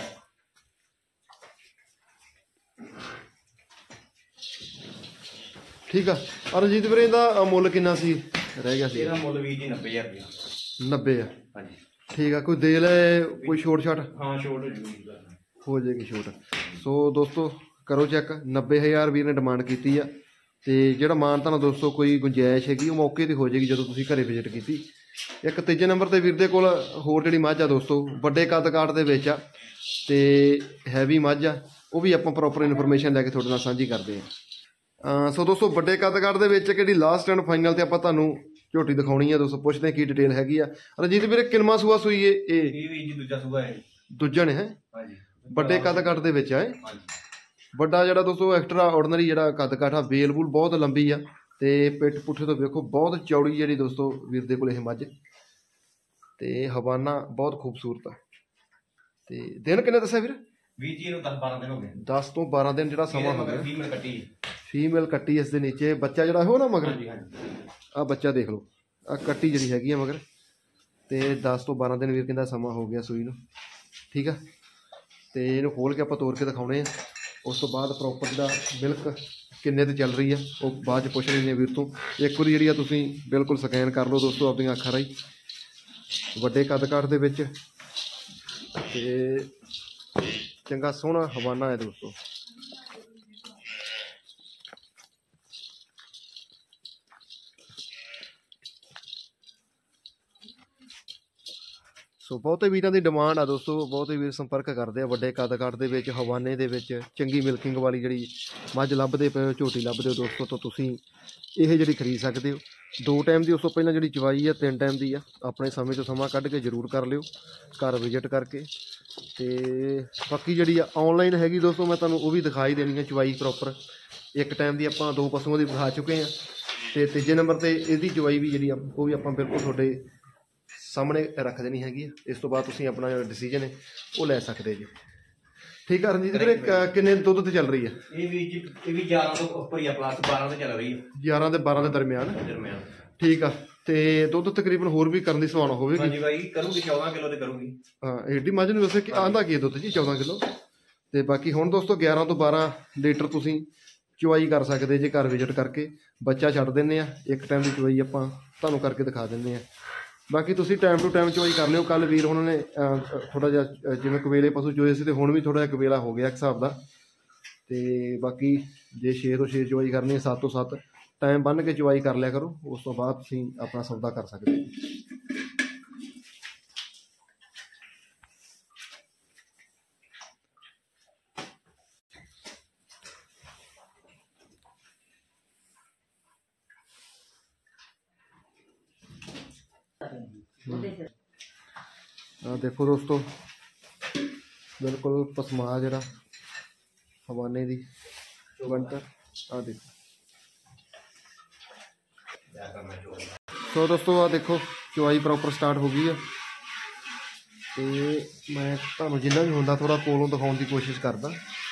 ठीक है। और रंजीत वीर इहदा मुल किन्ना सी रह गया सी? इहदा मुल वीर जी 90,000 रुपया। 90 है? हाँ जी। ठीक है, कोई दे ले कोई छोट छाट? हाँ छोट हो जाएगी छोट। सो दोस्तों ਕਰੋ ਚੈੱਕ। 90,000 ਵੀਰ ਨੇ ਡਿਮਾਂਡ ਕੀਤੀ ਆ। ਤੇ ਜਿਹੜਾ ਮਾਨ ਤੁਹਾਨੂੰ ਦੋਸਤੋ ਕੋਈ ਗੁੰਜਾਇਸ਼ ਹੈਗੀ ਉਹ ਮੌਕੇ ਤੇ ਹੋ ਜਾਏਗੀ ਜਦੋਂ ਤੁਸੀਂ ਘਰੇ ਵਿਜ਼ਿਟ ਕੀਤੀ। ਇੱਕ ਤੀਜੇ ਨੰਬਰ ਤੇ ਵੀਰ ਦੇ ਕੋਲ ਹੋਰ ਜਿਹੜੀ ਮੱਝ ਆ ਦੋਸਤੋ ਵੱਡੇ ਕੱਦ ਕਾਠ ਦੇ ਵਿੱਚ ਆ ਤੇ ਹੈਵੀ ਮੱਝ ਆ, ਉਹ ਵੀ ਆਪਾਂ ਪ੍ਰੋਪਰ ਇਨਫੋਰਮੇਸ਼ਨ ਲੈ ਕੇ ਤੁਹਾਡੇ ਨਾਲ ਸਾਂਝੀ ਕਰਦੇ ਹਾਂ। ਸੋ ਦੋਸਤੋ ਵੱਡੇ ਕੱਦ ਕਾਠ ਦੇ ਵਿੱਚ ਕਿਹੜੀ ਲਾਸਟ ਐਂਡ ਫਾਈਨਲ ਤੇ ਆਪਾਂ ਤੁਹਾਨੂੰ ਝੋਟੀ ਦਿਖਾਉਣੀ ਆ ਦੋਸਤੋ। ਪੁੱਛਦੇ ਕੀ ਡਿਟੇਲ ਹੈਗੀ ਆ। ਰਣਜੀਤ ਵੀਰੇ ਕਿੰਨਵਾਂ ਸੂਆ ਸੂਈ ਇਹ ਵੀ ਜੀ ਦੂਜਾ ਸੂਆ ਹੈ। ਦੂਜਾ ਨੇ ਹੈ ਹਾਂਜੀ, ਵੱਡੇ ਕੱਦ ਕਾਠ ਦੇ ਵਿੱਚ ਆ। ਹਾਂਜੀ, ਵੱਡਾ ਜਿਹੜਾ ਦੋਸਤੋ ਐਕਸਟਰਾ ਆਰਡੀਨਰੀ ਜਿਹੜਾ ਕੱਦ ਕਾਠ ਆ, ਵੇਲ ਵੂਲ ਬਹੁਤ ਲੰਬੀ ਆ ਤੇ ਪਿੱਠ ਪੁੱਠੇ ਤੋਂ ਵੇਖੋ ਬਹੁਤ ਚੌੜੀ ਜਿਹੜੀ ਦੋਸਤੋ ਵੀਰ ਦੇ ਕੋਲ ਇਹ ਮੱਝ ਤੇ ਹਵਾਨਾ ਬਹੁਤ ਖੂਬਸੂਰਤ ਆ। ਤੇ ਦਿਨ ਕਿੰਨੇ ਦੱਸਿਆ ਵੀਰ? ਵੀਰ ਜੀ ਇਹਨੂੰ 10-12 ਦਿਨ ਹੋ ਗਏ। 10 ਤੋਂ 12 ਦਿਨ ਜਿਹੜਾ ਸਮਾਂ ਹੋ ਗਿਆ। ਫੀਮੇਲ ਕੱਟੀ, ਫੀਮੇਲ ਕੱਟੀ ਇਸ ਦੇ ਨੀਚੇ ਬੱਚਾ ਜਿਹੜਾ ਹੋ ਨਾ ਮਗਰ। ਹਾਂਜੀ ਹਾਂਜੀ, ਆ ਬੱਚਾ ਦੇਖ ਲਓ, ਆ ਕੱਟੀ ਜਿਹੜੀ ਹੈਗੀ ਆ ਮਗਰ। ਤੇ 10 ਤੋਂ 12 ਦਿਨ ਵੀਰ ਕਹਿੰਦਾ ਸਮਾਂ ਹੋ ਗਿਆ ਸੂਈ ਨੂੰ। ਠੀਕ ਆ, ਤੇ ਇਹਨੂੰ ਖੋਲ ਕੇ ਆਪਾਂ ਤੋੜ ਕੇ ਦਿਖਾਉਣੇ ਆ। ਉਸ ਤੋਂ ਬਾਅਦ ਪ੍ਰੋਪਰ ਜਿਹੜਾ ਮਿਲਕ ਕਿੰਨੇ ਤੇ ਚੱਲ ਰਹੀ ਆ ਉਹ ਬਾਅਦ 'ਚ ਪੁੱਛ ਲੈਂਦੇ ਆ ਵੀਰ ਤੋਂ। ਇੱਕ ਵਾਰੀ ਜਿਹੜੀ ਆ ਤੁਸੀਂ ਬਿਲਕੁਲ ਸਕੈਨ ਕਰ ਲਓ ਦੋਸਤੋ ਆਪਣੀਆਂ ਅੱਖਾਂ ਰਾਹੀਂ। ਵੱਡੇ ਕੱਦ ਕਾਠ ਦੇ ਵਿੱਚ ਤੇ ਚੰਗਾ ਸੋਹਣਾ ਹਵਾਨਾ ਹੈ ਦੋਸਤੋ। ਸੋ ਬਹੁਤੇ ਵੀਰਾਂ ਦੀ ਡਿਮਾਂਡ ਆ ਦੋਸਤੋ, ਬਹੁਤੇ ਵੀਰ ਸੰਪਰਕ ਕਰਦੇ ਆ ਵੱਡੇ ਕੱਦ ਕਾਠ ਦੇ ਵਿੱਚ ਹਵਾਨੇ ਦੇ ਵਿੱਚ ਚੰਗੀ ਮਿਲਕਿੰਗ ਵਾਲੀ ਜਿਹੜੀ ਮੱਝ ਲੱਭਦੇ ਪਏ ਹੋ, ਝੋਟੀ ਲੱਭਦੇ ਹੋ ਦੋਸਤੋ, ਤਾਂ ਤੁਸੀਂ ਇਹ ਜਿਹੜੀ ਖਰੀਦ ਸਕਦੇ ਹੋ। 2 ਟਾਈਮ ਦੀ ਉਸ ਤੋਂ ਪਹਿਲਾਂ ਜਿਹੜੀ ਚਵਾਈ ਆ 3 ਟਾਈਮ ਦੀ ਆ। ਆਪਣੇ ਸਮੇਂ ਤੋਂ ਸਮਾਂ ਕੱਢ ਕੇ ਜ਼ਰੂਰ ਕਰ ਲਿਓ ਘਰ ਵਿਜ਼ਿਟ ਕਰਕੇ। ਤੇ ਬਾਕੀ ਜਿਹੜੀ ਆ ਔਨਲਾਈਨ ਹੈਗੀ ਦੋਸਤੋ ਮੈਂ ਤੁਹਾਨੂੰ ਉਹ ਵੀ ਦਿਖਾਈ ਦੇਣੀ ਹੈ ਚਵਾਈ ਪ੍ਰੋਪਰ। 1 ਟਾਈਮ ਦੀ ਆਪਾਂ 2 ਪਸ਼ੂਆਂ ਦੀ ਦਿਖਾ ਚੁੱਕੇ ਹਾਂ ਤੇ ਤੀਜੇ ਨੰਬਰ ਤੇ ਇਹਦੀ ਚਵਾਈ ਵੀ ਜਿਹੜੀ ਆ ਉਹ ਵੀ ਆਪਾਂ ਬਿਲਕੁਲ ਤੁਹਾਡੇ ਸਾਹਮਣੇ ਰੱਖ ਦੇਣੀ ਹੈਗੀ ਆ। ਇਸ ਤੋਂ ਬਾਅਦ ਤੁਸੀਂ ਆਪਣਾ ਜਿਹੜਾ ਡਿਸੀਜਨ ਹੈ ਉਹ ਲੈ ਸਕਦੇ ਜੀ। ਠੀਕ ਆ ਰਣਜੀਤ ਵੀਰੇ, ਕਿੰਨੇ ਦੁੱਧ ਤੇ ਚੱਲ ਰਹੀ ਹੈ? ਇਹ ਵੀ 11 ਤੋਂ ਉੱਪਰ ਹੀ ਆ, ਪਲੱਸ 12 ਤੇ ਚੱਲ ਰਹੀ ਹੈ। 11 ਤੇ 12 ਦੇ ਦਰਮਿਆਨ। ਠੀਕ ਆ, ਤੇ ਦੁੱਧ ਤਕਰੀਬਨ ਹੋਰ ਵੀ ਕਰਨ ਦੀ ਸੰਭਾਵਨਾ ਹੋਵੇਗੀ? ਹਾਂਜੀ ਬਾਈ, ਕਰੂਗੀ 14 ਕਿਲੋ ਤੇ ਕਰੂਗੀ। ਹਾਂ, ਏਡੀ ਮੱਝ ਨੂੰ ਵੈਸੇ ਆਂਦਾ ਕੀ ਦੁੱਧ ਜੀ 14 ਕਿਲੋ। ਤੇ ਬਾਕੀ ਹੁਣ ਦੋਸਤੋ 11 ਤੋਂ 12 ਲੀਟਰ ਤੁਸੀਂ ਚੁਆਈ ਕਰ ਸਕਦੇ ਜੇ ਘਰ ਵਿਜ਼ਿਟ ਕਰਕੇ। ਬੱਚਾ ਛੱਡ ਦਿੰਦੇ ਆ, 1 ਟਾਈਮ ਦੀ ਚੁਆਈ ਆਪਾਂ ਤੁਹਾਨੂੰ ਕਰਕੇ ਦਿਖਾ ਦਿੰਦੇ ਆ। ਬਾਕੀ ਤੁਸੀਂ ਟਾਈਮ ਟੂ ਟਾਈਮ ਚੁਆਈ ਕਰ ਲਿਓ। ਕੱਲ ਵੀਰ ਉਹਨਾਂ ਨੇ ਥੋੜਾ ਜਿਹਾ ਜਿਵੇਂ ਕਵੇਲੇ ਪਸ਼ੂ ਚੋਏ ਸੀ ਤੇ ਹੁਣ ਵੀ ਥੋੜਾ ਜਿਹਾ ਕਵੇਲਾ ਹੋ ਗਿਆ ਇੱਕ ਹਿਸਾਬ ਦਾ। ਤੇ ਬਾਕੀ ਜੇ 6 ਤੋਂ 6 ਚੁਆਈ ਕਰਨੀ ਹੈ, 7 ਤੋਂ 7 ਟਾਈਮ ਬੰਨ੍ਹ ਕੇ ਚੁਆਈ ਕਰ ਲਿਆ ਕਰੋ। ਉਸ ਤੋਂ ਬਾਅਦ ਤੁਸੀਂ ਆਪਣਾ ਸੌਦਾ ਕਰ ਸਕਦੇ ਹੋ। ਦੇਖੋ ਦੋਸਤੋ ਬਿਲਕੁਲ ਪਸਮਾ ਜਿਹੜਾ ਹਵਾਨੇ ਦੀ ਬਣਤਰ ਆ ਦੇਖੋ। ਸੋ ਦੋਸਤੋ ਆ ਦੇਖੋ ਚੁਆਈ ਪ੍ਰੋਪਰ ਸਟਾਰਟ ਹੋ ਗਈ ਆ ਤੇ ਮੈਂ ਤੁਹਾਨੂੰ ਜਿੰਨਾ ਵੀ ਹੁੰਦਾ ਥੋੜਾ ਕੋਲੋਂ ਦਿਖਾਉਣ ਦੀ ਕੋਸ਼ਿਸ਼ ਕਰਦਾ।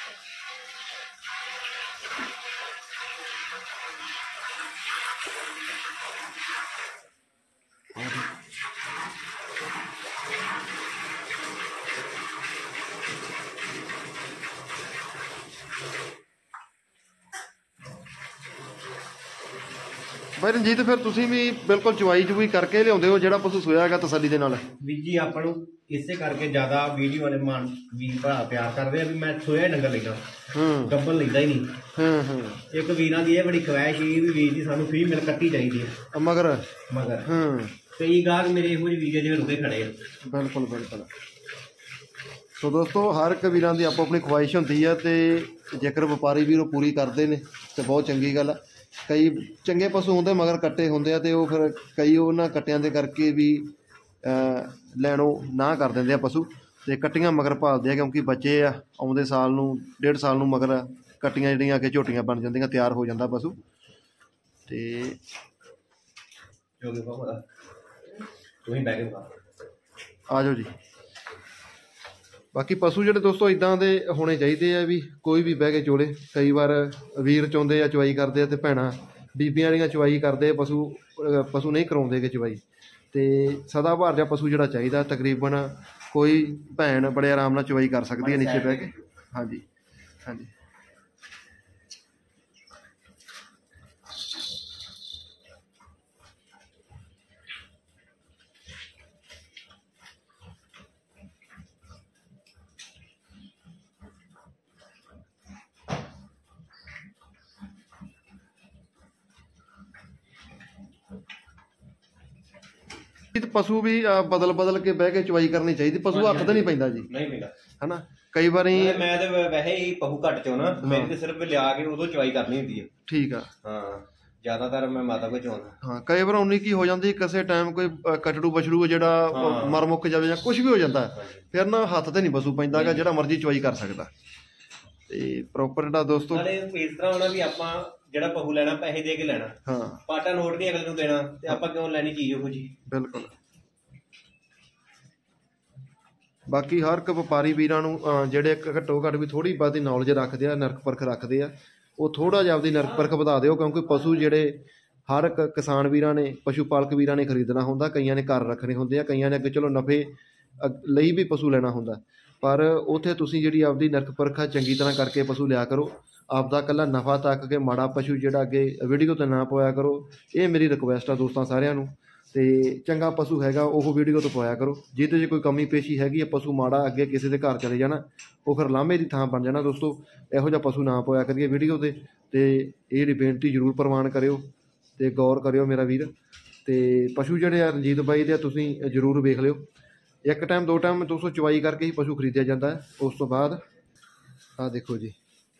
ਬਾਈ ਰਣਜੀਤ, ਫਿਰ ਤੁਸੀਂ ਵੀ ਬਿਲਕੁਲ ਚਵਾਈ ਚੁਈ ਕਰਕੇ ਲਿਆਉਂਦੇ ਹੋ ਜਿਹੜਾ ਪਸ਼ੂ ਸੋਇਆ ਹੈਗਾ ਤਸੱਲੀ ਦੇ ਨਾਲ? ਵੀਰ ਜੀ ਆਪਾਂ ਨੂੰ ਇਸੇ ਕਰਕੇ ਜ਼ਿਆਦਾ ਵੀਡੀਓ ਵਾਲੇ ਮਾਨ ਵੀਰ ਭਰਾ ਪਿਆਰ ਕਰਦੇ ਆ ਵੀ ਮੈਂ ਸੋਇਆ ਡੰਗਰ ਲੈਣਾ, ਗੱਬਲ ਲੈਂਦਾ ਹੀ ਨਹੀਂ। ਇੱਕ ਵੀਰਾਂ ਦੀ ਇਹ ਬੜੀ ਖਵਾਇਸ਼ ਸੀ ਵੀ ਵੀਰ ਜੀ ਸਾਨੂੰ ਫੀਮੇਲ ਕੱਟੀ ਚਾਹੀਦੀ ਹੈ ਮਗਰ। ਕਈ ਗਾਹਕ ਮੇਰੇ ਇਹੋ ਜਿਹੇ ਵੀਡੀਓ ਜਿਹੜੇ ਰੁਕੇ ਖੜੇ ਆ। ਬਿਲਕੁਲ ਬਿਲਕੁਲ। ਸੋ ਦੋਸਤੋ ਹਰ ਇੱਕ ਵੀਰਾਂ ਦੀ ਆਪੋ ਆਪਣੀ ਖਵਾਇਸ਼ ਹੁੰਦੀ ਆ ਤੇ ਜੇਕਰ ਵਪਾਰੀ ਵੀਰ ਉਹ ਪੂਰੀ ਕਰਦੇ ਨੇ ਤੇ ਬਹੁਤ ਚੰਗੀ ਗੱਲ ਆ। ਕਈ ਚੰਗੇ ਪਸ਼ੂ ਹੁੰਦੇ ਮਗਰ ਕੱਟੇ ਹੁੰਦੇ ਆ ਤੇ ਉਹ ਫਿਰ ਕਈ ਉਹਨਾਂ ਕੱਟਿਆਂ ਦੇ ਕਰਕੇ ਵੀ ਲੈਣੋਂ ਨਾ ਕਰ ਦਿੰਦੇ ਆ ਪਸ਼ੂ ਤੇ ਕੱਟੀਆਂ ਮਗਰ ਭਾਲਦੇ ਆ ਕਿਉਂਕਿ ਬੱਚੇ ਆ ਆਉਂਦੇ ਸਾਲ ਨੂੰ 1.5 ਸਾਲ ਨੂੰ ਮਗਰ ਕੱਟੀਆਂ ਜਿਹੜੀਆਂ ਕਿ ਝੋਟੀਆਂ ਬਣ ਜਾਂਦੀਆਂ, ਤਿਆਰ ਹੋ ਜਾਂਦਾ ਪਸ਼ੂ। ਤੇ ਆ ਜਾਓ ਜੀ। ਬਾਕੀ ਪਸ਼ੂ ਜਿਹੜੇ ਦੋਸਤੋ ਇਦਾਂ ਦੇ ਹੋਣੇ ਚਾਹੀਦੇ ਆ ਵੀ ਕੋਈ ਵੀ ਬਹਿ ਕੇ ਚੋਲੇ। ਕਈ ਵਾਰ ਵੀਰ ਚਾਹੁੰਦੇ ਆ ਚਵਾਈ ਕਰਦੇ ਆ ਤੇ ਭੈਣਾਂ ਬੀਬੀਆਂ ਵਾਲੀਆਂ ਚਵਾਈ ਕਰਦੇ ਪਸ਼ੂ ਨਹੀਂ ਕਰਾਉਂਦੇ ਗੇ ਚਵਾਈ। ਤੇ ਸਦਾ ਭਾਰ ਜਿਹਾ ਪਸ਼ੂ ਜਿਹੜਾ ਚਾਹੀਦਾ ਤਕਰੀਬਨ ਕੋਈ ਭੈਣ ਬੜੇ ਆਰਾਮ ਨਾਲ ਚਵਾਈ ਕਰ ਸਕਦੀ ਹੈ ਨੀਚੇ ਬਹਿ ਕੇ। ਹਾਂਜੀ ਹਾਂਜੀ। ਤੇ ਪਸ਼ੂ ਵੀ ਬਦਲ ਕੇ ਬਹਿ ਕੇ ਚਵਾਈ ਕਰਨੀ ਚਾਹੀਦੀ, ਪਸ਼ੂ ਹੱਥ ਤੇ ਨਹੀਂ ਪੈਂਦਾ ਜੀ, ਨਹੀਂ ਪੈਂਦਾ ਹਨਾ। ਕਈ ਵਾਰੀ ਮੈਂ ਤੇ ਵੈਸੇ ਹੀ ਪਹੂ ਘੱਟ ਚੋਂ ਨਾ, ਮੇਰੀ ਤੇ ਸਿਰਫ ਲਿਆ ਕੇ ਉਦੋਂ ਚਵਾਈ ਕਰਨੀ ਹੁੰਦੀ ਹੈ। ਠੀਕ ਆ। ਹਾਂ ਜ਼ਿਆਦਾਤਰ ਮੈਂ ਮਾਤਾ ਕੋਲ ਚੋਣਾ। ਹਾਂ ਕਈ ਵਾਰ ਉਨੀ ਕੀ ਹੋ ਜਾਂਦੀ, ਕਿਸੇ ਟਾਈਮ ਕੋਈ ਕਟੜੂ ਬਛੜੂ ਜਿਹੜਾ ਮਰ ਮੁੱਕ ਜਾਵੇ ਜਾਂ ਕੁਝ ਵੀ ਹੋ ਜਾਂਦਾ, ਫਿਰ ਨਾ ਹੱਥ ਤੇ ਨਹੀਂ ਪਸ਼ੂ ਪੈਂਦਾ ਗਾ, ਜਿਹੜਾ ਮਰਜ਼ੀ ਚਵਾਈ ਕਰ ਸਕਦਾ। ਤੇ ਪ੍ਰੋਪਰ ਜਿਹੜਾ ਦੋਸਤੋ ਨਾਲੇ ਇਸ ਤਰ੍ਹਾਂ ਹੋਣਾ ਵੀ ਆਪਾਂ ਜਿਹੜਾ ਪਹੂ ਲੈਣਾ ਪੈਸੇ ਦੇ ਕੇ ਲੈਣਾ, ਹਾਂ ਪਾਟਾ ਨੋਟ ਨਹੀਂ ਅਗਲੇ ਨੂੰ ਦੇਣਾ, ਤੇ ਆਪਾਂ ਕਿਉਂ ਲੈਣੀ ਚੀਜ਼ ਉਹ ਜੀ। ਬਿਲਕੁਲ। ਬਾਕੀ ਹਰ ਇੱਕ ਵਪਾਰੀ ਵੀਰਾਂ ਨੂੰ ਜਿਹੜੇ ਘੱਟੋ ਘੱਟ ਵੀ ਥੋੜੀ ਬਹੁਤੀ ਨੌਲੇਜ ਰੱਖਦੇ ਆ, ਨਰਕ ਪਰਖ ਰੱਖਦੇ ਆ, ਉਹ ਥੋੜਾ ਜਿਹਾ ਆਪਦੀ ਨਰਕ ਪਰਖ ਵਧਾ ਦਿਓ, ਕਿਉਂਕਿ ਪਸ਼ੂ ਜਿਹੜੇ ਹਰ ਇੱਕ ਕਿਸਾਨ ਵੀਰਾਂ ਨੇ, ਪਸ਼ੂ ਪਾਲਕ ਵੀਰਾਂ ਨੇ ਖਰੀਦਣਾ ਹੁੰਦਾ, ਕਈਆਂ ਨੇ ਘਰ ਰੱਖਣੇ ਹੁੰਦੇ ਆ, ਕਈਆਂ ਨੇ ਅੱਗੇ ਚਲੋ ਨਫੇ ਲਈ ਵੀ ਪਸ਼ੂ ਲੈਣਾ ਹੁੰਦਾ, ਪਰ ਉੱਥੇ ਤੁਸੀਂ ਜਿਹੜੀ ਆਪਦੀ ਨਰਕ ਪਰਖ ਚੰਗੀ ਤਰ੍ਹਾਂ ਕਰਕੇ ਪਸ਼ੂ ਲਿਆ ਕਰੋ। ਆਪਦਾ ਇਕੱਲਾ ਨਫਾ ਤੱਕ ਕੇ ਮਾੜਾ ਪਸ਼ੂ ਜਿਹੜਾ ਅੱਗੇ ਵੀਡੀਓ 'ਤੇ ਨਾ ਪਾਇਆ ਕਰੋ, ਇਹ ਮੇਰੀ ਰਿਕੁਐਸਟ ਆ ਦੋਸਤਾਂ ਸਾਰਿਆਂ ਨੂੰ। ਤੇ ਚੰਗਾ ਪਸ਼ੂ ਹੈਗਾ ਉਹ ਵੀਡੀਓ ਤੋਂ ਪਾਇਆ ਕਰੋ, ਜਿਹਦੇ 'ਚ ਕੋਈ ਕਮੀ ਪੇਸ਼ੀ ਹੈਗੀ ਹੈ, ਪਸ਼ੂ ਮਾੜਾ ਅੱਗੇ ਕਿਸੇ ਦੇ ਘਰ ਚਲੇ ਜਾਣਾ, ਉਹ ਫਿਰ ਲਾਂਭੇ ਦੀ ਥਾਂ ਬਣ ਜਾਣਾ। ਦੋਸਤੋ ਇਹੋ ਜਿਹਾ ਪਸ਼ੂ ਨਾ ਪਾਇਆ ਕਰੀਏ ਵੀਡੀਓ 'ਤੇ, ਤੇ ਇਹ ਜਿਹੜੀ ਬੇਨਤੀ ਜ਼ਰੂਰ ਪ੍ਰਵਾਨ ਕਰਿਓ ਤੇ ਗੌਰ ਕਰਿਓ ਮੇਰਾ ਵੀਰ। ਤੇ ਪਸ਼ੂ ਜਿਹੜੇ ਆ ਰਣਜੀਤ ਬਾਈ ਦੇ ਤੁਸੀਂ ਜ਼ਰੂਰ ਵੇਖ ਲਿਓ, ਇੱਕ ਟਾਈਮ ਦੋ ਟਾਈਮ ਦੋਸਤੋ ਚਵਾਈ ਕਰਕੇ ਹੀ ਪਸ਼ੂ ਖਰੀਦਿਆ ਜਾਂਦਾ ਹੈ। ਉਸ ਤੋਂ ਬਾਅਦ ਆਹ ਦੇਖੋ ਜੀ,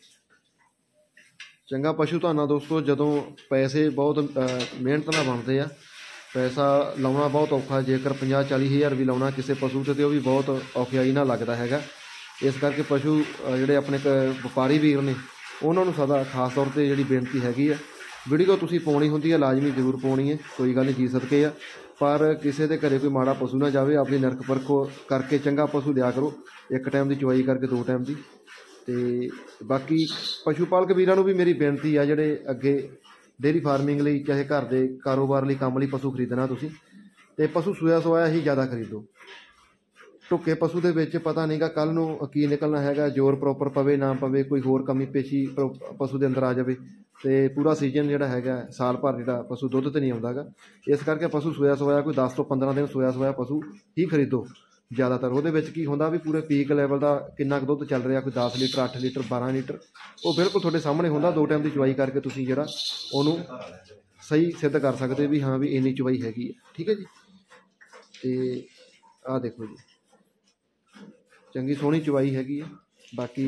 ਚੰਗਾ ਪਸ਼ੂ ਤੁਹਾਨੂੰ ਦੋਸਤੋ ਜਦੋਂ ਪੈਸੇ ਬਹੁਤ ਮਿਹਨਤ ਨਾਲ ਬਣਦੇ ਆ, ਪੈਸਾ ਲਾਉਣਾ ਬਹੁਤ ਔਖਾ, ਜੇਕਰ 50-40 ਹਜ਼ਾਰ ਵੀ ਲਾਉਣਾ ਕਿਸੇ ਪਸ਼ੂ 'ਤੇ ਉਹ ਵੀ ਬਹੁਤ ਔਖਿਆਈ ਨਾਲ ਲੱਗਦਾ ਹੈਗਾ। ਇਸ ਕਰਕੇ ਪਸ਼ੂ ਜਿਹੜੇ ਆਪਣੇ ਵਪਾਰੀ ਵੀਰ ਨੇ ਉਹਨਾਂ ਨੂੰ ਸਦਾ ਖਾਸ ਤੌਰ 'ਤੇ ਜਿਹੜੀ ਬੇਨਤੀ ਹੈਗੀ ਆ, ਵੀਡੀਓ ਤੁਸੀਂ ਪਾਉਣੀ ਹੁੰਦੀ ਹੈ ਲਾਜ਼ਮੀ ਜ਼ਰੂਰ ਪਾਉਣੀ ਹੈ, ਕੋਈ ਗੱਲ ਨਹੀਂ, ਜੀ ਸਦਕੇ ਆ, ਪਰ ਕਿਸੇ ਦੇ ਘਰੇ ਕੋਈ ਮਾੜਾ ਪਸ਼ੂ ਨਾ ਜਾਵੇ। ਆਪਣੀ ਨਰਕ ਪਰਖੋ ਕਰਕੇ ਚੰਗਾ ਪਸ਼ੂ ਲਿਆ ਕਰੋ, ਇੱਕ ਟਾਈਮ ਦੀ ਚਵਾਈ ਕਰਕੇ 2 ਟਾਈਮ ਦੀ। ਤੇ ਬਾਕੀ ਪਸ਼ੂ ਪਾਲਕ ਵੀਰਾਂ ਨੂੰ ਵੀ ਮੇਰੀ ਬੇਨਤੀ ਆ, ਜਿਹੜੇ ਅੱਗੇ ਡੇਅਰੀ ਫਾਰਮਿੰਗ ਲਈ ਚਾਹੇ ਘਰ ਦੇ ਕਾਰੋਬਾਰ ਲਈ ਕੰਮ ਲਈ ਪਸ਼ੂ ਖਰੀਦਣਾ ਤੁਸੀਂ, ਤੇ ਪਸ਼ੂ ਸੂਇਆ ਸਵਾਇਆ ਹੀ ਜ਼ਿਆਦਾ ਖਰੀਦੋ। ਢੁੱਕੇ ਪਸ਼ੂ ਦੇ ਵਿੱਚ ਪਤਾ ਨਹੀਂਗਾ ਕੱਲ੍ਹ ਨੂੰ ਕੀ ਨਿਕਲਣਾ ਹੈਗਾ, ਜ਼ੋਰ ਪ੍ਰੋਪਰ ਪਵੇ ਨਾ ਪਵੇ, ਕੋਈ ਹੋਰ ਕਮੀ ਪੇਸ਼ੀ ਪਸ਼ੂ ਦੇ ਅੰਦਰ ਆ ਜਾਵੇ, ਤੇ ਪੂਰਾ ਸੀਜ਼ਨ ਜਿਹੜਾ ਹੈਗਾ ਸਾਲ ਭਰ ਜਿਹੜਾ ਪਸ਼ੂ ਦੁੱਧ ਤੇ ਨਹੀਂ ਆਉਂਦਾ ਗਾ। ਇਸ ਕਰਕੇ ਪਸ਼ੂ ਸੂਇਆ ਸਵਾਇਆ ਕੋਈ 10 ਤੋਂ 15 ਦਿਨ ਸੂਇਆ ਸਵਾਇਆ ਪਸ਼ੂ ਹੀ ਖਰੀਦੋ ਜ਼ਿਆਦਾਤਰ। ਉਹਦੇ ਵਿੱਚ ਕੀ ਹੁੰਦਾ ਵੀ ਪੂਰੇ ਪੀਕ ਲੈਵਲ ਦਾ ਕਿੰਨਾ ਕੁ ਦੁੱਧ ਚੱਲ ਰਿਹਾ, ਕੋਈ 10 ਲੀਟਰ 8 ਲੀਟਰ 12 ਲੀਟਰ, ਉਹ ਬਿਲਕੁਲ ਤੁਹਾਡੇ ਸਾਹਮਣੇ ਹੁੰਦਾ। 2 ਟਾਈਮ ਦੀ ਚਵਾਈ ਕਰਕੇ ਤੁਸੀਂ ਜਿਹੜਾ ਉਹਨੂੰ ਸਹੀ ਸਿੱਧ ਕਰ ਸਕਦੇ ਵੀ ਹਾਂ ਵੀ ਇੰਨੀ ਚਵਾਈ ਹੈਗੀ ਹੈ, ਠੀਕ ਹੈ ਜੀ। ਤੇ ਆਹ ਦੇਖੋ ਜੀ, ਚੰਗੀ ਸੋਹਣੀ ਚਵਾਈ ਹੈਗੀ ਆ। ਬਾਕੀ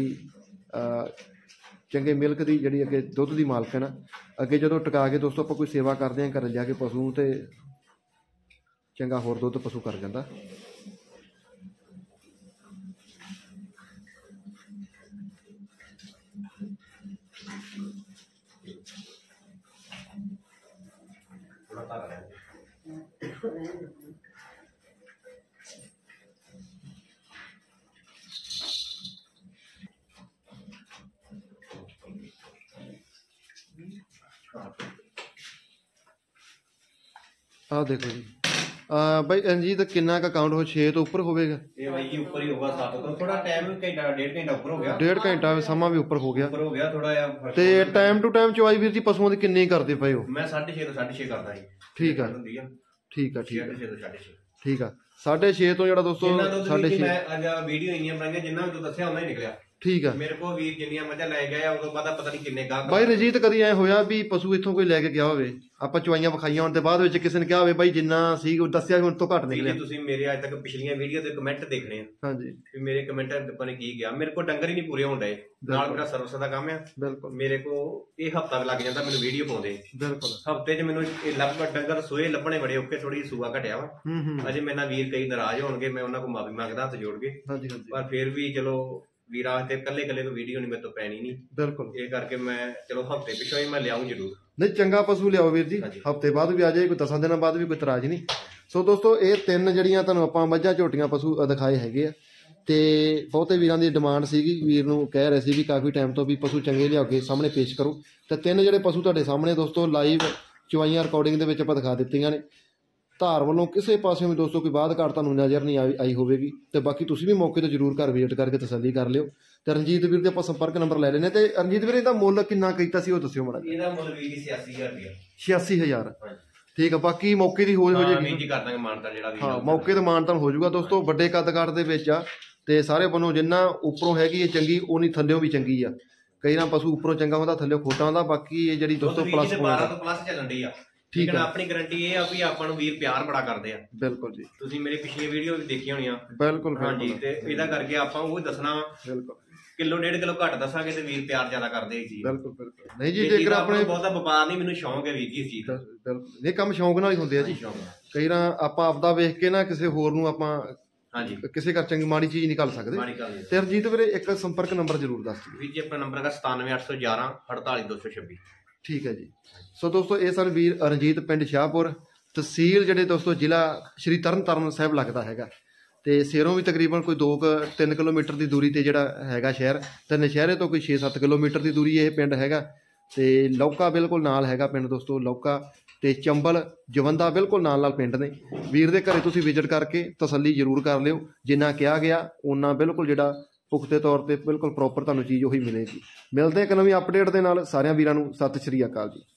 ਚੰਗੇ ਮਿਲਕ ਦੀ ਜਿਹੜੀ ਅੱਗੇ ਦੁੱਧ ਦੀ ਮਾਲਕਣ ਆ, ਅੱਗੇ ਜਦੋਂ ਟਿਕਾ ਕੇ ਦੋਸਤੋ ਆਪਾਂ ਕੋਈ ਸੇਵਾ ਕਰਦੇ ਹਾਂ ਘਰ ਜਾ ਕੇ ਪਸ਼ੂ ਨੂੰ, ਤੇ ਚੰਗਾ ਹੋਰ ਦੁੱਧ ਪਸ਼ੂ ਕਰ ਜਾਂਦਾ। ਆਹ ਦੇਖੋ ਜੀ, ਬਾਈ ਰਣਜੀਤ ਕਿੰਨਾ ਕੁ ਅਕਾਊਂਟ ਹੋ 6 ਤੋਂ ਉੱਪਰ ਹੋਵੇਗਾ? ਇਹ ਬਾਈ ਜੀ ਉੱਪਰ ਹੀ ਹੋਗਾ 7 ਤੋਂ, ਥੋੜਾ ਟਾਈਮ ਘੰਟਾ 1.5 ਘੰਟਾ ਉੱਪਰ ਹੋ ਗਿਆ, 1.5 ਘੰਟਾ ਸਮਾਂ ਵੀ ਉੱਪਰ ਹੋ ਗਿਆ ਥੋੜਾ ਜਿਹਾ। ਤੇ ਟਾਈਮ ਟੂ ਟਾਈਮ ਚਵਾਈ ਵੀਰ ਜੀ ਪਸ਼ੂਆਂ ਦੀ ਕਿੰਨੀ ਕਰਦੇ ਪਏ ਹੋ? ਮੈਂ 6:30 ਤੋਂ 6:30 ਕਰਦਾ ਜੀ। ਠੀਕ ਆ ਹੁੰਦੀ ਆ, ਠੀਕ ਆ, ਠੀਕ ਆ, 6:30 ਤੋਂ 6:30 ਠੀਕ ਆ। 6:30 ਤੋਂ ਜਿਹੜਾ ਦੋਸਤੋ 6:30 ਮੈਂ ਅੱਜ ਵੀਡੀਓ ਇੰਨੀਆਂ ਬਣਾਈਆਂ ਜਿੰਨਾ ਵੀ ਤੂੰ ਦੱਸਿਆ ਉਹਨਾਂ ਹੀ ਨਿਕਲਿਆ। ਠੀਕ ਆ। ਮੇਰੇ ਕੋਲ ਵੀਰ ਜਿੰਨੀਆਂ ਮੱਝਾਂ ਲੈ ਗਿਆ ਉਦੋਂ ਬਾਅਦ ਪਤਾ ਨਹੀਂ ਕਿੰਨੇ ਗਾਹਕ। ਬਾਈ ਰਣਜੀਤ ਕਦੀ ਐ ਹੋਇਆ ਵੀ ਪਸ਼ੂ ਇੱਥੋਂ ਕੋਈ ਲੈ ਕੇ ਗਿਆ ਹੋਵੇ, ਆਪਾਂ ਚਵਾਈਆਂ ਵਿਖਾਈਆਂ ਹੋਣ ਤੇ ਬਾਅਦ ਵਿੱਚ ਕਿਸੇ ਨੇ ਕਿਹਾ ਹੋਵੇ ਬਾਈ ਜਿੰਨਾ ਸੀ ਉਹ ਦੱਸਿਆ ਹੁਣ ਤੋਂ ਘੱਟ ਨਿਕਲਿਆ? ਤੁਸੀਂ ਮੇਰੇ ਅੱਜ ਤੱਕ ਪਿਛਲੀਆਂ ਵੀਡੀਓ ਦੇ ਕਮੈਂਟ ਦੇਖਣੇ ਆ। ਹਾਂਜੀ, ਵੀ ਮੇਰੇ ਕਮੈਂਟਾਂ ਦੇ ਉੱਪਰ ਕੀ ਗਿਆ। ਮੇਰੇ ਕੋਲ ਡੰਗਰ ਹੀ ਨਹੀਂ ਪੂਰੇ ਹੋਣ ਡਏ, ਨਾਲ ਮੇਰਾ ਸਰਵਿਸ ਦਾ ਕੰਮ ਆ। ਬਿਲਕੁਲ। ਮੇਰੇ ਕੋਲ ਇਹ ਹਫਤਾ ਲੱਗ ਜਾਂਦਾ ਮੈਨੂੰ ਵੀਡੀਓ ਪਾਉਂਦੇ। ਬਿਲਕੁਲ। ਹਫਤੇ 'ਚ ਮੈਨੂੰ ਇਹ ਡੰਗਰ ਸੋਏ ਲੱਭਣੇ ਬੜੇ ਔਖੇ, ਥੋੜੀ ਸੂਆ ਘਟਿਆ ਵਾ। ਅਜੇ ਮੇਰੇ ਨਾਲ ਵੀਰ ਕਈ ਨਾਰਾਜ਼ ਹੋਣਗੇ, ਮੈਂ ਉਹਨਾਂ ਕੋਲ ਮਾਫੀ ਮੰਗਦਾ ਹੱਥ ਜੋੜ ਕੇ। ਹਾਂਜੀ ਹਾਂਜੀ। ਪਰ ਫਿਰ ਵੀ ਚਲੋ ਵੀਰਾਂ ਤੇ ਕੱਲੇ ਕੋਈ ਵੀਡੀਓ ਨਹੀਂ ਮੇਰੇ ਤੋਂ ਪੈਣੀ ਨਹੀਂ। ਬਿਲਕੁਲ। ਇਹ ਕਰਕੇ ਮੈਂ ਚਲੋ ਹਫਤੇ ਪਿੱਛੋਂ ਹੀ ਮੈਂ ਲਿਆਉਂ ਜ਼ਰੂਰ। ਨਹੀਂ ਚੰਗਾ ਪਸ਼ੂ ਲਿਆਓ ਵੀਰ ਜੀ, ਹਫਤੇ ਬਾਅਦ ਵੀ ਆ ਜਾਏ, ਕੋਈ 10 ਦਿਨਾਂ ਬਾਅਦ ਵੀ, ਕੋਈ ਇਤਰਾਜ਼ ਨਹੀਂ। ਸੋ ਦੋਸਤੋ ਇਹ 3 ਜਿਹੜੀਆਂ ਤੁਹਾਨੂੰ ਆਪਾਂ ਮੱਝਾਂ ਝੋਟੀਆਂ ਪਸ਼ੂ ਦਿਖਾਏ ਹੈਗੇ ਆ, ਤੇ ਬਹੁਤੇ ਵੀਰਾਂ ਦੀ ਡਿਮਾਂਡ ਸੀਗੀ, ਵੀਰ ਨੂੰ ਕਹਿ ਰਹੇ ਸੀ ਵੀ ਕਾਫੀ ਟਾਈਮ ਤੋਂ ਵੀ ਪਸ਼ੂ ਚੰਗੇ ਲਿਆ ਕੇ ਸਾਹਮਣੇ ਪੇਸ਼ ਕਰੋ। ਤੇ 3 ਜਿਹੜੇ ਪਸ਼ੂ ਤੁਹਾਡੇ ਸਾਹਮਣੇ ਦੋਸਤੋ ਲਾਈਵ ਚਵਾਈਆਂ ਰਿਕਾਰਡਿੰਗ ਦੇ ਵਿੱਚ ਆਪਾਂ ਦਿਖਾ ਦਿੱਤੀਆਂ ਨੇ। ਧਾਰ ਵੱਲੋਂ ਕਿਸੇ ਪਾਸੇ ਵੀ ਦੋਸਤੋ ਕੋਈ ਬਾਅਦ ਘਾਟ ਤੁਹਾਨੂੰ ਨਜ਼ਰ ਨਹੀਂ ਆਈ ਹੋਵੇਗੀ। ਤੇ ਬਾਕੀ ਤੁਸੀਂ ਵੀ ਮੌਕੇ ਤੇ ਜ਼ਰੂਰ ਘਰ ਵਿਜ਼ਿਟ ਕਰਕੇ ਤਸੱਲੀ ਕਰ ਲਿਓ। ਤੇ ਰਣਜੀਤ ਵੀਰ ਦੇ ਆਪਾਂ ਸੰਪਰਕ ਨੰਬਰ ਲੈ ਲੈਣੇ। ਤੇ ਰਣਜੀਤ ਵੀਰ ਇਹਦਾ ਮੁੱਲ ਕਿੰਨਾ ਕੀਤਾ ਸੀ ਉਹ ਦੱਸਿਓ ਮਾੜਾ। ਇਹਦਾ ਮੁੱਲ ਵੀ 86000 ਰੁਪਏ। 86000 ਠੀਕ ਆ। ਬਾਕੀ ਮੌਕੇ ਦੀ ਹੋ ਜਾਏਗੀ ਜੀ, ਕਰ ਦਾਂਗੇ ਮਾਨਤਾਨ ਜਿਹੜਾ ਵੀ। ਹਾਂ ਮੌਕੇ ਤੇ ਮਾਨਤਾਨ ਹੋ ਜਾਊਗਾ ਦੋਸਤੋ। ਵੱਡੇ ਕੱਦ ਕਾਠ ਦੇ ਵਿੱਚ ਆ, ਤੇ ਸਾਰੇ ਵੱਲੋਂ ਜਿੰਨਾ ਉੱਪਰੋਂ ਹੈਗੀ ਹੈ ਚੰਗੀ, ਉਨੀ ਥੱਲਿਓਂ ਵੀ ਚੰਗੀ ਆ। ਕਈ ਨਾ ਪਸ਼ੂ ਉੱਪਰੋਂ ਚੰਗਾ ਹੁੰਦਾ, ਥੱਲਿਓਂ ਖੋਟਾ ਹੁੰਦਾ। ਬਾਕੀ ਇਹ ਜਿਹੜੀ ਦੋਸਤੋ ਪਲੱਸ 12 ਤੋਂ ਪਲੱਸ ਚੱਲਣ ਦੀ ਆ। ਠੀਕ ਲੇਕਿਨ ਹੈ ਆਪਣੀ ਗਾਰੰਟੀ ਇਹ ਆ ਵੀ ਆਪਾਂ ਨੂੰ ਵੀਰ ਪਿਆਰ ਬੜਾ ਕਰਦੇ ਆ। ਬਿਲਕੁਲ ਜੀ, ਤੁਸੀਂ ਮੇਰੀ ਪਿਛਲੀ ਵੀਡੀਓ ਵੀ ਦੇਖੀਆਂ ਹੋਣੀਆਂ। ਬਿਲਕੁਲ ਹਾਂਜੀ, ਤੇ ਇਹਦਾ ਕਰਕੇ ਆਪਾਂ ਉਹ ਦੱਸਣਾ ਬਿਲਕੁਲ ਕਿਲੋ 1.5 ਕਿਲੋ ਘੱਟ ਦੱਸਾਂਗੇ ਤੇ ਵੀਰ ਪਿਆਰ ਜ਼ਿਆਦਾ ਕਰਦੇ ਇਹ ਚੀਜ਼। ਬਿਲਕੁਲ ਬਿਲਕੁਲ ਨਹੀਂ ਜੀ, ਜੇਕਰ ਆਪਣੇ ਬਹੁਤਾ ਵਪਾਰ ਨਹੀਂ, ਮੈਨੂੰ ਸ਼ੌਂਕ ਹੈ ਵੀਰ ਜੀ ਇਸ ਚੀਜ਼ ਦਾ। ਬਿਲਕੁਲ ਇਹ ਕੰਮ ਸ਼ੌਂਕ ਨਾਲ ਹੀ ਹੁੰਦੇ ਆ ਜੀ। ਸ਼ੌਂਕ ਕਈ ਵਾਰ ਆਪਾਂ ਆਪਦਾ ਵੇਖ ਕੇ ਨਾ ਕਿਸੇ ਹੋਰ ਨੂੰ ਆਪਾਂ ਹਾਂਜੀ ਕਿਸੇ ਘਰ ਚੰਗੀ ਮਾੜੀ ਚੀਜ਼ ਨਿਕਾਲ ਸਕਦੇ। ਮਾਰੀ ਗੱਲ ਤੇ ਹਰਜੀਤ ਵੀਰੇ ਇੱਕ ਸੰਪਰਕ ਨੰਬਰ ਜ਼ਰੂਰ ਦੱਸ ਦਿਓ। ਵੀਰ ਜੀ ਆਪਣਾ ਨੰਬਰ ਹੈਗਾ 97811 48226। ਠੀਕ ਹੈ ਜੀ। ਸੋ ਦੋਸਤੋ ਇਹ ਸਨ ਵੀਰ ਰਣਜੀਤ, ਪਿੰਡ ਸ਼ਾਹਪੁਰ, ਤਹਿਸੀਲ ਜਿਹੜੇ ਦੋਸਤੋ ਜ਼ਿਲ੍ਹਾ ਸ਼੍ਰੀ ਤਰਨਤਾਰਨ ਸਾਹਿਬ ਲੱਗਦਾ ਹੈਗਾ, ਤੇ ਸ਼ਹਿਰੋਂ ਵੀ ਤਕਰੀਬਨ ਕੋਈ 2-3 ਕਿਲੋਮੀਟਰ ਦੀ ਦੂਰੀ ਤੇ ਜਿਹੜਾ ਹੈਗਾ ਸ਼ਹਿਰ, ਤੇ ਨਸ਼ਹਿਰੇ ਤੋਂ ਕੋਈ 6-7 ਕਿਲੋਮੀਟਰ ਦੀ ਦੂਰੀ ਇਹ ਪਿੰਡ ਹੈਗਾ। ਤੇ ਲੌਕਾ ਬਿਲਕੁਲ ਨਾਲ ਹੈਗਾ ਪਿੰਡ ਦੋਸਤੋ, ਲੌਕਾ ਤੇ ਚੰਬਲ ਜਵੰਦਾ ਬਿਲਕੁਲ ਨਾਲ ਪਿੰਡ ਨੇ। ਵੀਰ ਦੇ ਘਰੇ ਤੁਸੀਂ ਵਿਜ਼ਿਟ ਕਰਕੇ ਤਸੱਲੀ ਜ਼ਰੂਰ ਕਰ ਲਿਓ, ਜਿੰਨਾ ਕਿਹਾ ਗਿਆ ਉਹਨਾਂ ਬਿਲਕੁਲ ਜਿਹੜਾ ਪੁਖਤੇ ਤੌਰ ਤੇ ਬਿਲਕੁਲ ਪ੍ਰੋਪਰ ਤੁਹਾਨੂੰ ਚੀਜ਼ ਉਹੀ ਮਿਲੇਗੀ। ਮਿਲਦੇ ਇੱਕ ਨਵੀਂ ਅਪਡੇਟ ਦੇ ਨਾਲ, ਸਾਰਿਆਂ ਵੀਰਾਂ ਨੂੰ ਸਤਿ ਸ਼੍ਰੀ ਅਕਾਲ ਜੀ।